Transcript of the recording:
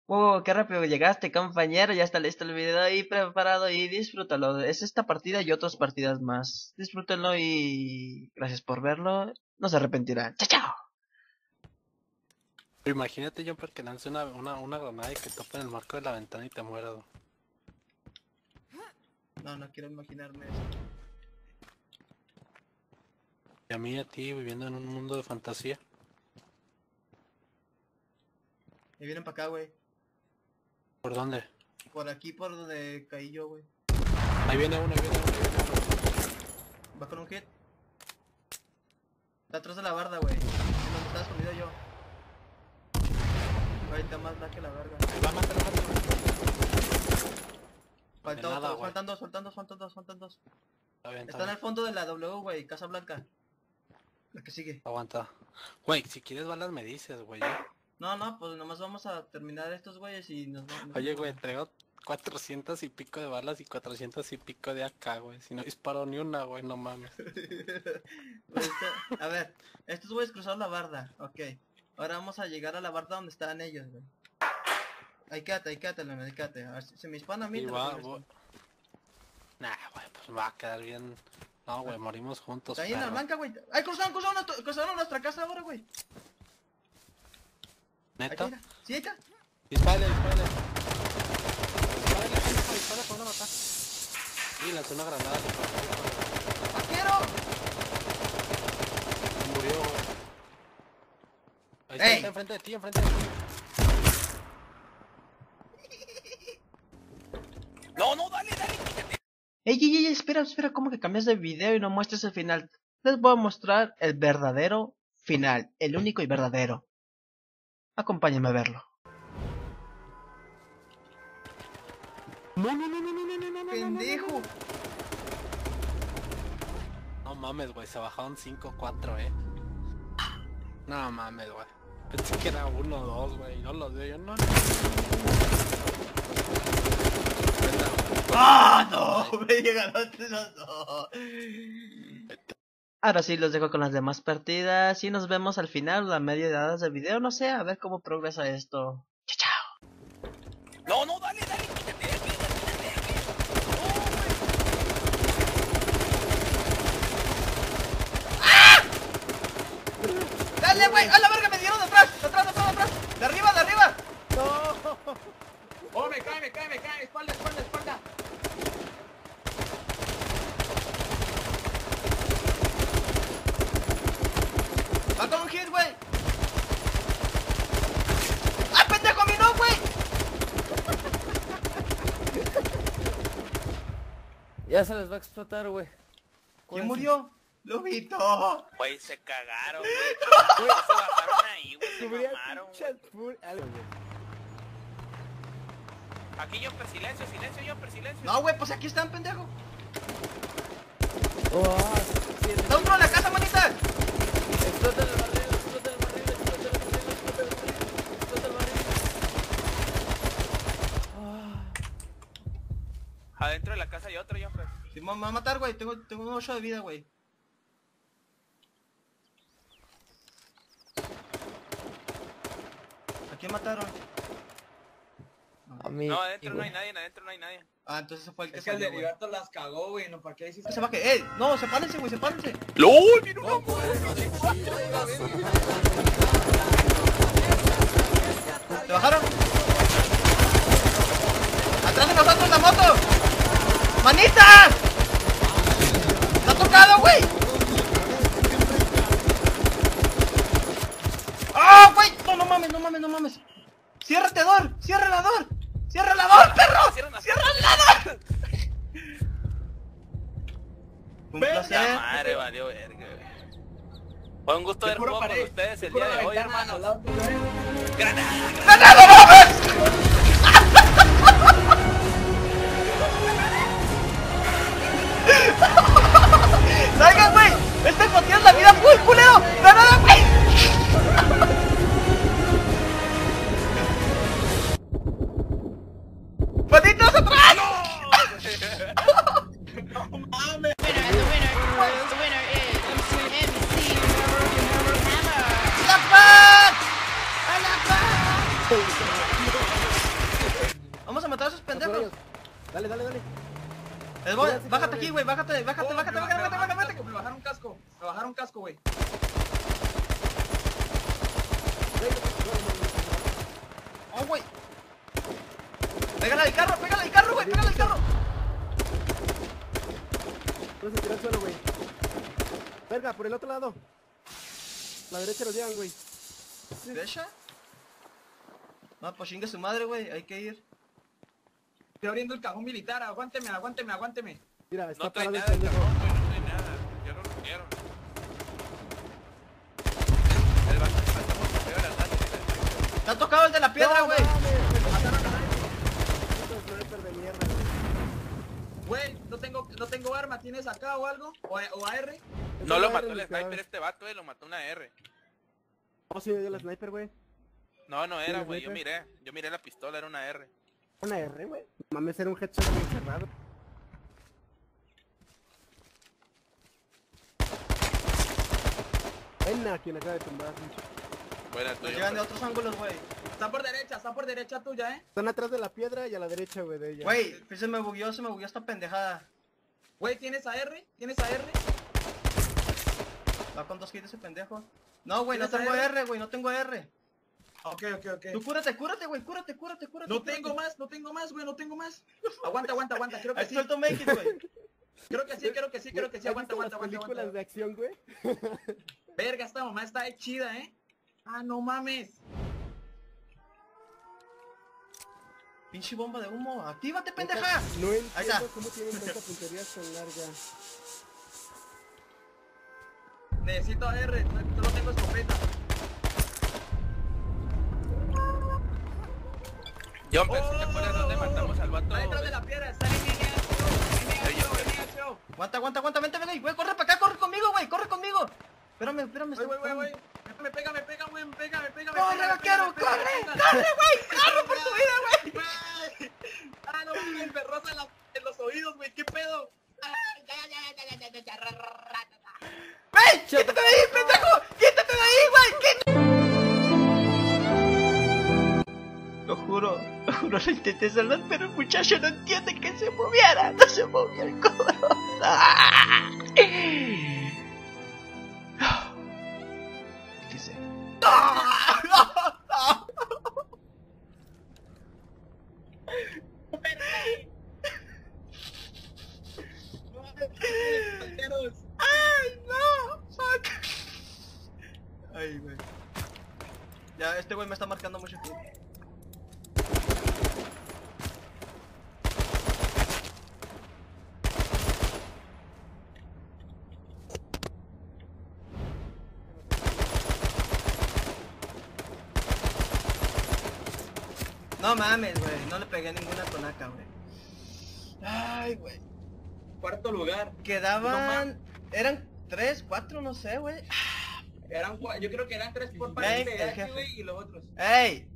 Qué rápido llegaste, compañero. Ya está listo el video ahí preparado y disfrútalo. Es esta partida y otras partidas más. Disfrútenlo y gracias por verlo. No se arrepentirán. ¡Chao, chao! Imagínate, Jumper, que lance una granada y que tope en el marco de la ventana y te muera. No, no quiero imaginarme eso. Y a mí y a ti viviendo en un mundo de fantasía. Me vienen para acá, güey. ¿Por dónde? Por aquí, por donde caí yo, güey. Ahí viene uno, ahí viene uno, ahí viene uno. Va con un hit. Está atrás de la barda, güey. En donde estaba escondido yo. Ahorita más da que la verga. Va, mátalo, mátalo. Faltan nada, dos, güey. faltan dos. Está bien, Está en el fondo de la W, güey. Casa Blanca. La que sigue. Aguanta. Güey, si quieres balas me dices, güey. No, pues nomás vamos a terminar estos güeyes y nos vamos. Oye, güey, traigo 400 y pico de balas y 400 y pico de AK, güey. Si no disparo ni una, güey, no mames. Pues a ver, estos güeyes cruzaron la barda, ok. Ahora vamos a llegar a la barda donde estaban ellos, güey. Ahí quédate, Leonel, ahí quédate. A ver, si me disparan a mí, Y te lo va, regreso. Nah, güey, pues va a quedar bien. No, güey, morimos juntos, Está ahí en la perro. blanca, güey. ¡Ay, cruzaron nuestra casa ahora, güey! ¿Neta? Aquí, mira. Sí, ahí está. Dispárale. Dispara, para matar. Y lanzó una granada. ¡Vaquero! Murió, güey. Ahí ¡Ey! está enfrente de ti, enfrente de ti. No, dale. Ey, espera, ¿cómo que cambias de video y no muestras el final? Les voy a mostrar el verdadero final, el único y verdadero. Acompáñenme a verlo. No. ¡Pendejo! No mames, güey, se bajaron 5-4, No mames, güey. Pensé que era 1-2, güey. No los veo yo, no. ¡Ah, no! Me llegaron los dos. Ahora sí, los dejo con las demás partidas y nos vemos al final, la media de horas del video, no sé, a ver cómo progresa esto. Chao, chao. No, dale. ¡Dale, güey! ¡A la verga! ¡Me dieron de atrás! ¡De atrás! ¡De arriba! No. ¡Oh, me cae! ¡Espalda! ¡Va con un hit, güey! ¡Ah, pendejo! ¡A mí no, güey! Ya se les va a explotar, güey. ¿Quién murió? ¡Lobito! Güey, se cagaron, güey. Se bajaron ahí, güey. Se mamaron, güey. Aquí Jumper, silencio, silencio. No, güey, pues aquí están, pendejo. Oh, sí, ¡Está uno en la casa, manita! explota el barril. Adentro de la casa hay otro, Jumper. Sí, me va a matar, güey. Tengo 8 de vida, güey. ¿A quién mataron? A mí. No, adentro no hay nadie, Ah, entonces ese fue el que Es que el salió, güey. Heriberto las cagó, güey. No, ¿para qué hiciste? Se baje. ¡Ey! No, sepárense, güey, sepárense. ¡LOL! ¡Mira una! ¿Se bajaron? ¡Atrás de nosotros la moto! ¡Manita! ¡Está tocado, güey! ¡Ah, güey! No mames. ¡Cierra el door! ¡Perro! ¡Cierra el door! Un placer. Madre, valió verga, güey. Fue un gusto haber jugado con ustedes el día de hoy, hermanos. ¡Granada! ¡Granada, mames! ¡Salgan, güey! ¡Este jodido es la vida full, culero! ¡Granada, güey! ¡Patitos atrás! ¡No mames! The winner is MC Hammer. ¡La paz! ¡A la paz! carro. Dale. Bájate aquí, güey, bájate. Me bajaron casco, güey. Oh, güey. Pégale al carro, güey, pégale al carro. No se tiró al suelo, güey. Verga, por el otro lado. La derecha lo llevan, güey. ¿Derecha? No, pues chingue su madre, güey, hay que ir. Estoy abriendo el cajón militar, aguánteme. Mira, está No trae parado nada el de pendejo. cajón, güey, no trae nada. Ya lo rompieron. El vato pasamos por arriba de las latas. Te ha tocado el de la piedra, güey. Sniper de mierda, güey. Güey, no tengo arma, ¿tienes acá o algo? ¿O AR? No lo Esa mató madre el me sniper cabe. este vato, lo mató una R. No, sí me dio la sniper, güey. No era, ¿Sí, güey, yo sniper? miré la pistola, era una R. Una R, güey. Mames, era un headshot muy cerrado. Venga, quien acaba de tumbar. Buena Nos tuya. llegan de otros ángulos, güey. Está por derecha tuya, Están atrás de la piedra y a la derecha, güey, de ella. Güey, se me bugueó esta pendejada. Güey, ¿tienes AR? Va con 2 kills ese pendejo. No, güey, no ¿Tienes tengo AR? R, güey, no tengo R. Ok. Tú cúrate, güey, cúrate. No tengo más, güey, no tengo más. Aguanta, creo que I sí. still to make it, güey. Creo que sí, ¿Has aguanta. visto las películas de acción, güey? Verga, esta mamá está chida, Ah, no mames. Pinche bomba de humo, actívate, pendeja. No Ahí está. entiendo cómo tienen tanta puntería tan larga. Necesito AR, no tengo escopeta. John, pero si te acuerdas dónde matamos al vato. Está detrás de la piedra, está en NH. Aguanta, vente, güey, corre para acá, corre conmigo, güey, corre conmigo. Espérame, Güey. Me pega, güey, me pega. Corre, vaquero, corre, güey, por tu vida, güey. Ah, no, me enferrosa en los oídos, güey, ¿qué pedo? ¡Güey! ¡Quítate de ahí, pendejo! ¡Quítate de ahí, güey! Lo juro, lo intenté salvar, pero el muchacho no entiende que se moviera. No se movía el corazón. ¿Qué sé? ¡Ay, no! ¡Fuck! Ay, güey. Ya, este güey me está marcando mucho tiempo. No mames, güey, no le pegué ninguna tonaca, güey. Ay, güey. Cuarto lugar. Quedaban... eran 3, 4, no sé, güey. Yo creo que eran 3 por Ey, parte el de jefe. H, güey, y los otros. ¡Ey!